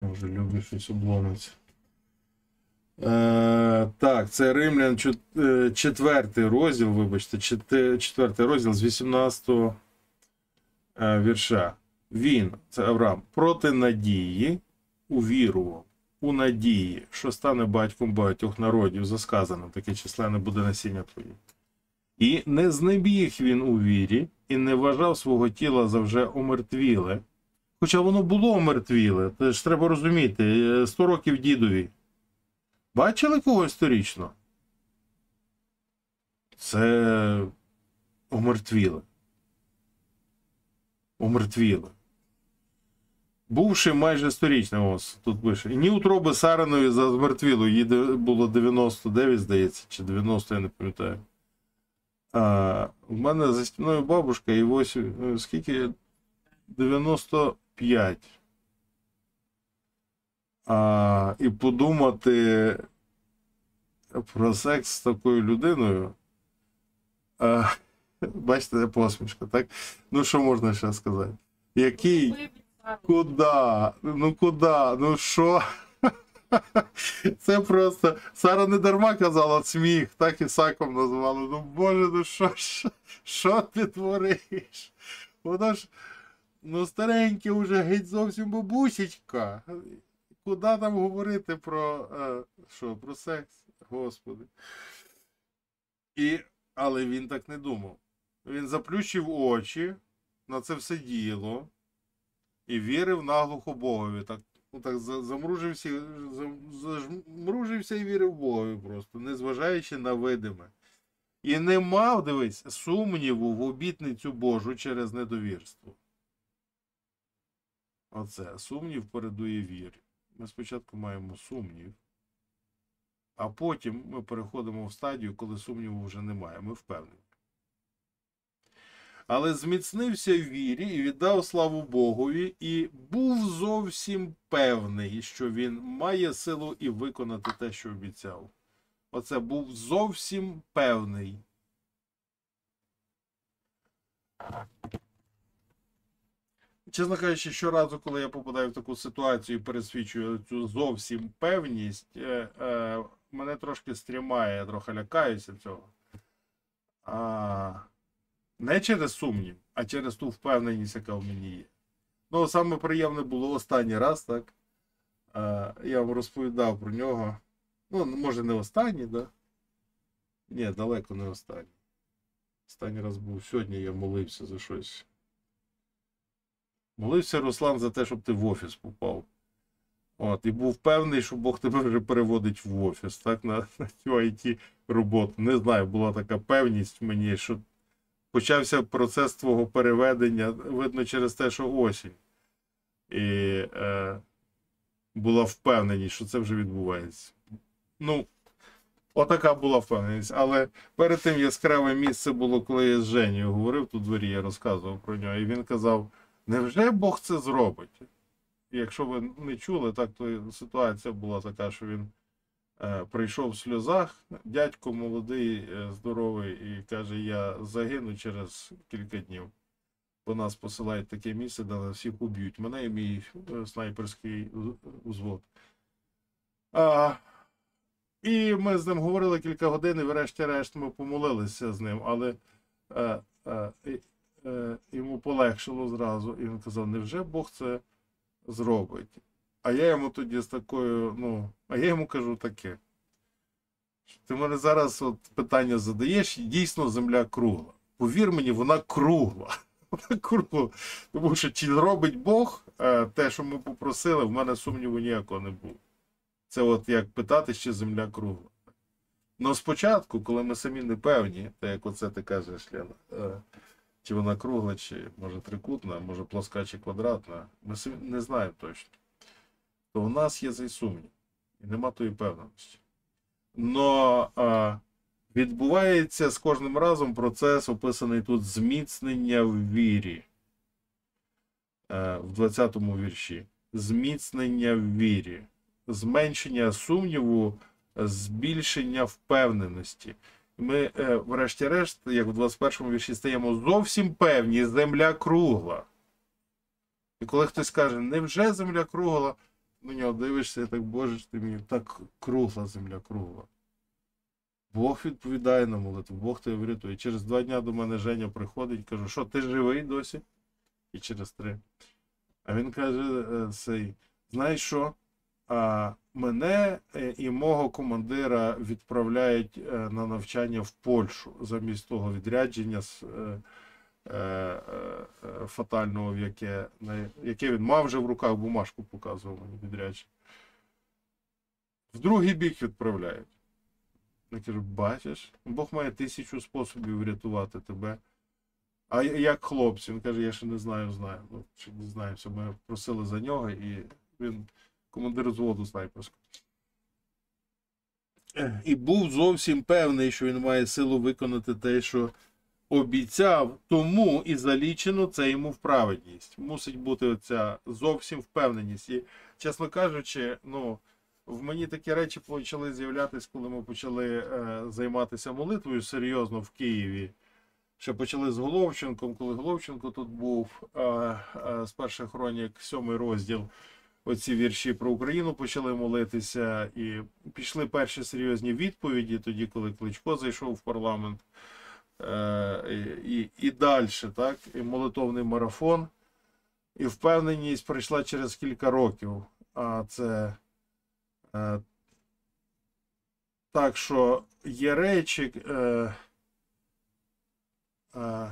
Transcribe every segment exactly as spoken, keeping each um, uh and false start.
Може, любить щось обломиться. Е, так, це Римлян четвертий розділ, вибачте, четвертий розділ з вісімнадцятого е, вірша. Він, це Авраам, проти надії увірував у надії, що стане батьком багатьох народів, засказано, таке численне буде насіння твоє. І не знебіг він у вірі, і не вважав свого тіла за вже омертвіле. Хоча воно було омертвіле, це ж треба розуміти, сто років дідові. Бачили когось сторічно? Це омертвіле. Омертвіле. Бувши майже сторічним, ось тут пише. І ні утроби Саринові за змертвілу, їй було дев'яносто дев'ять, здається, чи дев'яносто, я не пам'ятаю. А, в мене за стіною бабушка, і ось, скільки? дев'яносто п'ять. А, і подумати про секс з такою людиною. А, бачите, посмішка, так? Ну, що можна ще сказати? Який? Куда? Ну, куда? Ну, що? Це просто... Сара не дарма казала сміх, так і Саком назвали. Ну, боже, ну що ж? Що ти твориш? Вона ж, ну, старенька вже, геть зовсім бабусечка. Куди там говорити про, е, що, про секс? Господи. І, але він так не думав. Він заплющив очі на це все діло і вірив наглухо Богові. Так, так замружився, замружився і вірив Богові просто, незважаючи на видиме. І не мав, дивись, сумніву в обітницю Божу через недовірство. Оце, сумнів передує вірі. Ми спочатку маємо сумнів, а потім ми переходимо в стадію, коли сумніву вже немає, ми впевнені. Але зміцнився в вірі і віддав славу Богові, і був зовсім певний, що він має силу і виконати те, що обіцяв. Оце був зовсім певний. Чесно кажучи, щоразу, коли я попадаю в таку ситуацію і пересвідчую цю зовсім певність, е, е, мене трошки стрімає, я трохи лякаюся цього. А, не через сумнів, а через ту впевненість, яка в мені є. Ну, саме приємне було останній раз, так? А, я вам розповідав про нього. Ну, може не останній, да? Ні, далеко не останній. Останній раз був сьогодні, я молився за щось. Молився, Руслан, за те, щоб ти в офіс попав. От, і був певний, що Бог тебе вже переводить в офіс, так, на, на цю ай ті-роботу. Не знаю, була така певність в мені, що почався процес твого переведення, видно, через те, що осінь. І е, була впевненість, що це вже відбувається. Ну, отака була впевненість. Але перед тим яскраве місце було, коли я з Женєю говорив, тут в дворі я розказував про нього, і він казав, невже Бог це зробить? І якщо ви не чули, так, то ситуація була така, що він е, прийшов в сльозах, дядько молодий, е, здоровий, і каже, я загину через кілька днів. Бо нас посилають в таке місце, де нас всіх уб'ють. Мене і мій е, снайперський взвод. А, і ми з ним говорили кілька годин, і врешті-решт ми помолилися з ним, але е, е, е, йому полегшило зразу. І він казав, невже Бог це зробить? А я йому тоді з такою, ну, а я йому кажу таке. Ти мене зараз от питання задаєш, і дійсно земля кругла. Повір мені, вона кругла. Вона кругла. Тому що чи зробить Бог те, що ми попросили, в мене сумніву ніякого не було. Це от як питати, чи земля кругла. Ну спочатку, коли ми самі не певні, так як оце ти кажеш, Лена, чи вона кругла, чи може трикутна, може плоска, чи квадратна, ми самі не знаємо точно. То в нас є цей сумнів. І нема тої певності. Но а, відбувається з кожним разом процес, описаний тут зміцнення в вірі. А, в двадцятому вірші. Зміцнення в вірі. Зменшення сумніву, збільшення впевненості. Ми, е, врешті-решт, як в двадцять першому вірші, стаємо зовсім певні, земля кругла. І коли хтось каже, невже земля кругла, на нього дивишся і так, Боже ж ти мій, так кругла земля, кругла. Бог відповідає на молитву, Бог тебе врятує. Через два дня до мене Женя приходить, кажу, що ти живий досі? І через три. А він каже, цей, знаєш що? А мене і мого командира відправляють на навчання в Польщу замість того відрядження з е, е, е, фатального, в яке, на, яке він мав вже в руках, бумажку показував мені відрядження. В другий бік відправляють. Я кажу, бачиш, Бог має тисячу способів врятувати тебе. А як хлопці? Він каже, я ще не знаю, знаю. Ну, ще не знаю, все, ми просили за нього, і він командир взводу снайперського. І був зовсім певний, що він має силу виконати те, що обіцяв, тому і залічено це йому в праведність. Мусить бути оця зовсім впевненість. І, чесно кажучи, ну, в мені такі речі почали з'являтися, коли ми почали е, займатися молитвою серйозно в Києві. Ще почали з Головченком, коли Головченко тут був, е, е, з перших хронік, сьомий розділ, оці вірші про Україну почали молитися, і пішли перші серйозні відповіді, тоді, коли Кличко зайшов в парламент, е, і, і, і далі, так, і молитовний марафон, і впевненість прийшла через кілька років, а це е, так, що є речі, е, е,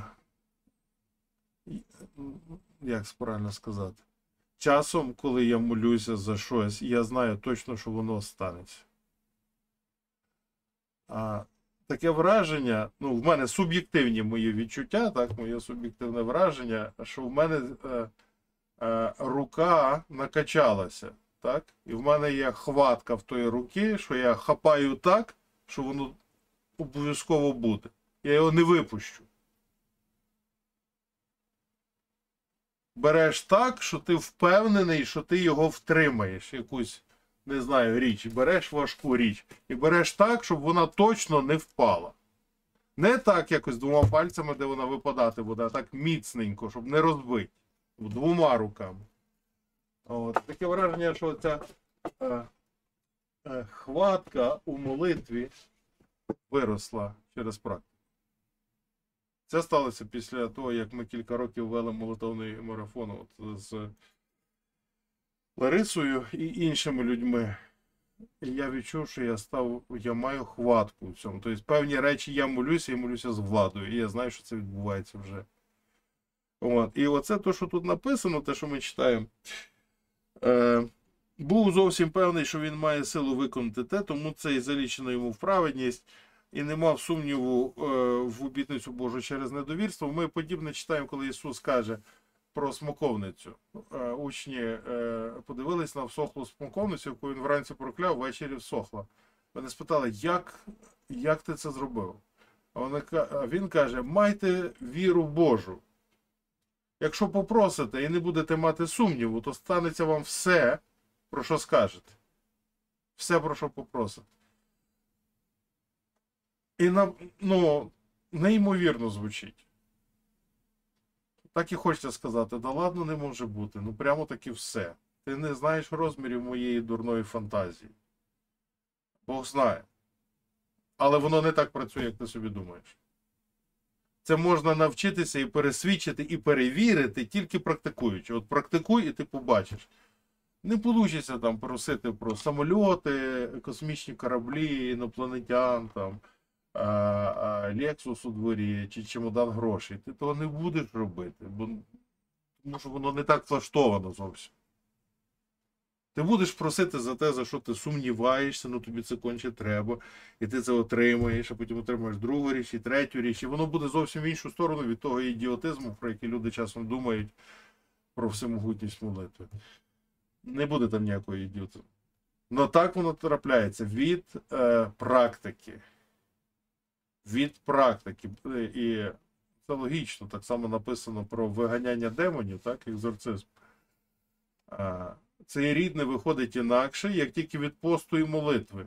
як правильно сказати, часом, коли я молюся за щось, я знаю точно, що воно станеться. А таке враження, ну, в мене суб'єктивні мої відчуття, так, моє суб'єктивне враження, що в мене е, е, рука накачалася, так, і в мене є хватка в тої руки, що я хапаю так, що воно обов'язково буде. Я його не випущу. Береш так, що ти впевнений, що ти його втримаєш, якусь, не знаю, річ, береш важку річ, і береш так, щоб вона точно не впала. Не так якось двома пальцями, де вона випадати буде, а так міцненько, щоб не розбити. Двома руками. От. Таке враження, що ця е, е, хватка у молитві виросла через практику. Це сталося після того, як ми кілька років вели молитовний марафон от, з Ларисою і іншими людьми. І я відчув, що я став, я маю хватку в цьому. Тобто певні речі я молюся, я молюся з владою. І я знаю, що це відбувається вже. От. І оце те, що тут написано, те, що ми читаємо. Е, був зовсім певний, що він має силу виконати те, тому це і залічено йому в праведність. І не мав сумніву е, в обітницю Божу через недовірство. Ми подібне читаємо, коли Ісус каже про смоковницю. Е, учні е, подивились на всохлу смоковницю, яку він вранці прокляв, ввечері всохла. Вони спитали, як, як ти це зробив? А вони, він каже, майте віру Божу. Якщо попросите і не будете мати сумніву, то станеться вам все, про що скажете. Все, про що попросите. І, ну, неймовірно звучить. Так і хочеться сказати, да ладно, не може бути. Ну, прямо таки все. Ти не знаєш розмірів моєї дурної фантазії. Бог знає. Але воно не так працює, як ти собі думаєш. Це можна навчитися і пересвідчити, і перевірити, тільки практикуючи. От практикуй, і ти побачиш. Не вийде там просити про самольоти, космічні кораблі, інопланетян, там, Лексус у дворі чи чемодан грошей. Ти того не будеш робити, бо тому що воно не так влаштовано зовсім. Ти будеш просити за те, за що ти сумніваєшся, ну тобі це конче треба, і ти це отримаєш, а потім отримаєш другу річ і третю річ, і воно буде зовсім в іншу сторону від того ідіотизму, про який люди часом думають про всемогутність молитви. Не буде там ніякої ідіотизму. Но так воно трапляється від е, практики. Від практики. І це логічно, так само написано про виганяння демонів, так, екзорцизм. Цей рід не виходить інакше, як тільки від посту і молитви.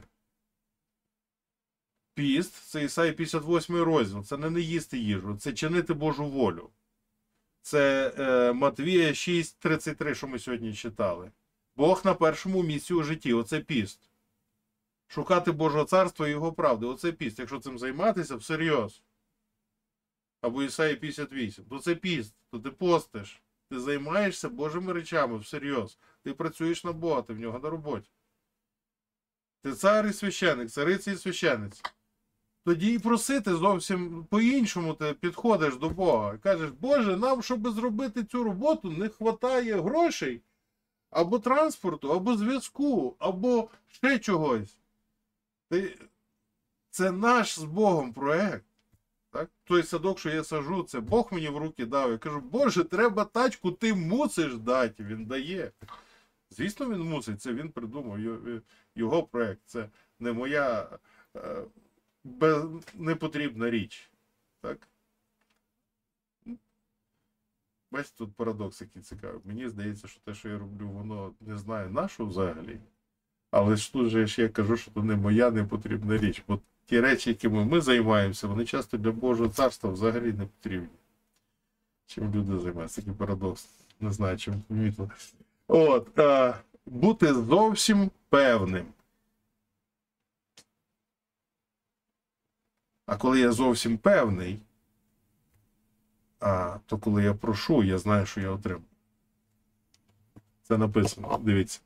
Піст, це Ісаї п'ятдесят восьмий розділ, це не не їсти їжу, це чинити Божу волю. Це е, Матвія шість тридцять три, що ми сьогодні читали. Бог на першому місці у житті. Оце піст. Шукати Божого царства і його правди. Оце піст. Якщо цим займатися, всерйоз. Або Ісаї п'ятдесят вісім. То це піст. То ти постиш. Ти займаєшся Божими речами всерйоз. Ти працюєш на Бога, ти в нього на роботі. Ти цар і священик, цариця і священиця. Тоді і просити зовсім по-іншому ти підходиш до Бога. І кажеш, Боже, нам, щоб зробити цю роботу, не вистачає грошей, або транспорту, або зв'язку, або ще чогось. Ти... Це наш з Богом проект. Так? Той садок, що я сажу, це Бог мені в руки дав. Я кажу, Боже, треба тачку, ти мусиш дати. Він дає. Звісно, він мусить, це він придумав, його проект. Це не моя е, без, непотрібна річ. Так? Бачите, тут парадокс який цікавий. Мені здається, що те, що я роблю, воно не знаю на що взагалі. Але ж тут же я кажу, що це не моя непотрібна річ. Бо ті речі, якими ми займаємося, вони часто для Божого царства взагалі не потрібні. Чим люди займаються? Такий парадокс. Не знаю, чим помітили. От, а, бути зовсім певним. А коли я зовсім певний, а, то коли я прошу, я знаю, що я отримаю. Це написано, дивіться.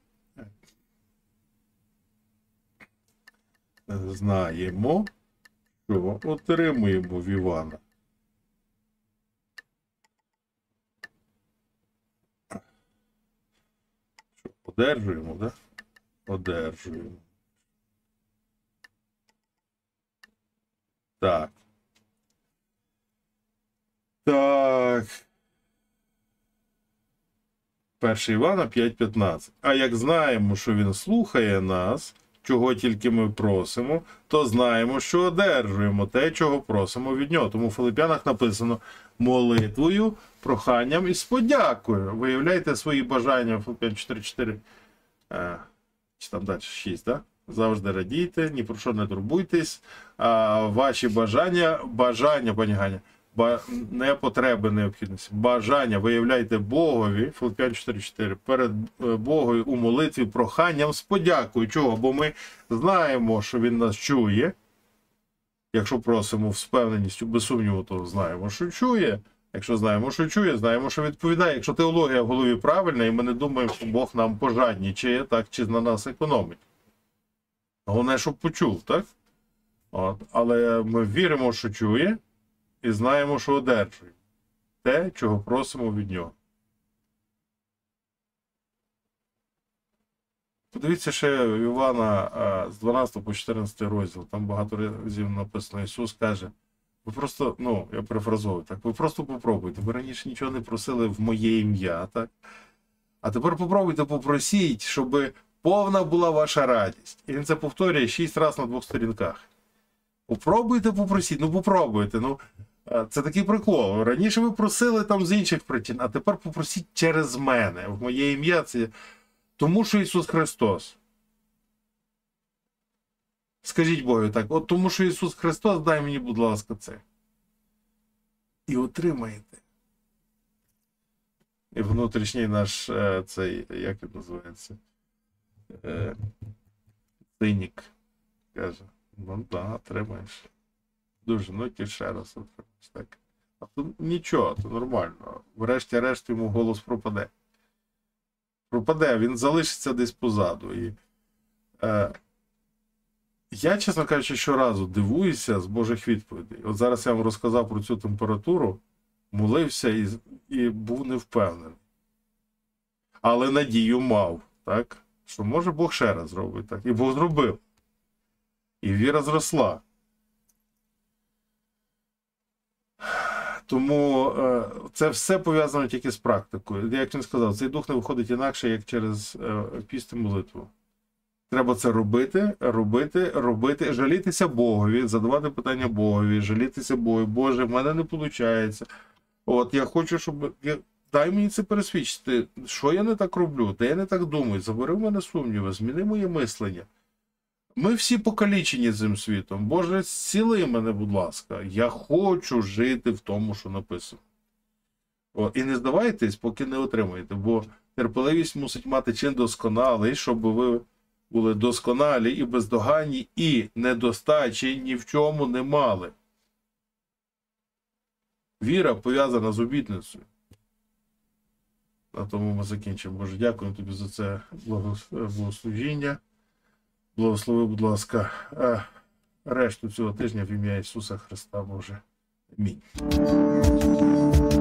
Знаємо, що отримуємо в Івана. Що, одержуємо, так? Да? Одержуємо. Так. Так. перше Івана п'ять п'ятнадцять. А як знаємо, що він слухає нас, чого тільки ми просимо, то знаємо, що одержуємо те, чого просимо від нього. Тому в Филип'янах написано молитвою, проханням і з подякою. Виявляйте свої бажання в Филип'ян чотири чотири. А, чи там далі шість, так? Да? Завжди радійте, ні про що не турбуйтесь. А ваші бажання, бажання, пані Ганя, не потреби, необхідності. Бажання виявляйте Богові, Филип'ян чотири чотири, перед Богою у молитві проханням з подякою. Чого? Бо ми знаємо, що Він нас чує. Якщо просимо з впевненістю, без сумніву, то знаємо, що чує. Якщо знаємо, що чує, знаємо, що відповідає. Якщо теологія в голові правильна, і ми не думаємо, що Бог нам пожаднічає, так, чи на нас економить. Головне, щоб почув, так? От. Але ми віримо, що чує, і знаємо, що одержуємо те, чого просимо від нього. Подивіться ще в Івана з дванадцятого по чотирнадцятий розділ. Там багато разів написано, Ісус каже, ви просто, ну, я перефразовую, так, ви просто попробуйте. Ви раніше нічого не просили в моє ім'я, так? А тепер попробуйте, попросіть, щоб повна була ваша радість. І він це повторює шість разів на двох сторінках. Попробуйте, попросіть, ну попробуйте, ну. Це такий прикол. Раніше ви просили там з інших причин, а тепер попросіть через мене. В моє ім'я це тому, що Ісус Христос. Скажіть Богу так, от тому, що Ісус Христос, дай мені, будь ласка, це. І отримаєте. І внутрішній наш, цей, як він називається, цинік, каже, ну так, отримаєш. Дуже, ну ті ще раз отримаєш, так. А то нічого, то нормально. Врешті-решт йому голос пропаде. Пропаде, він залишиться десь позаду. І, е, я, чесно кажучи, щоразу дивуюся з Божих відповідей. От зараз я вам розказав про цю температуру, молився і, і був невпевнений. Але надію мав, так? Що може Бог ще раз зробить, так? І Бог зробив. І віра зросла. Тому е, це все пов'язано тільки з практикою. Як він сказав, цей дух не виходить інакше, як через е, піст і молитву. Треба це робити, робити, робити, жалітися Богові, задавати питання Богові, жалітися Богу. Боже, в мене не виходить. От, я хочу, щоб... Я... Дай мені це пересвідчити. Що я не так роблю? Де я не так думаю? Забери в мене сумніви, зміни моє мислення. Ми всі покалічені цим світом. Боже, зціли мене, будь ласка. Я хочу жити в тому, що написано. О, і не здавайтесь, поки не отримаєте, бо терпеливість мусить мати чин досконалий, щоб ви були досконалі і бездоганні, і недостачі ні в чому не мали. Віра пов'язана з обітницею. На тому ми закінчимо. Боже, дякую тобі за це благословіння. Благослови, будь ласка, решту цього тижня в ім'я Ісуса Христа, Боже. Амінь.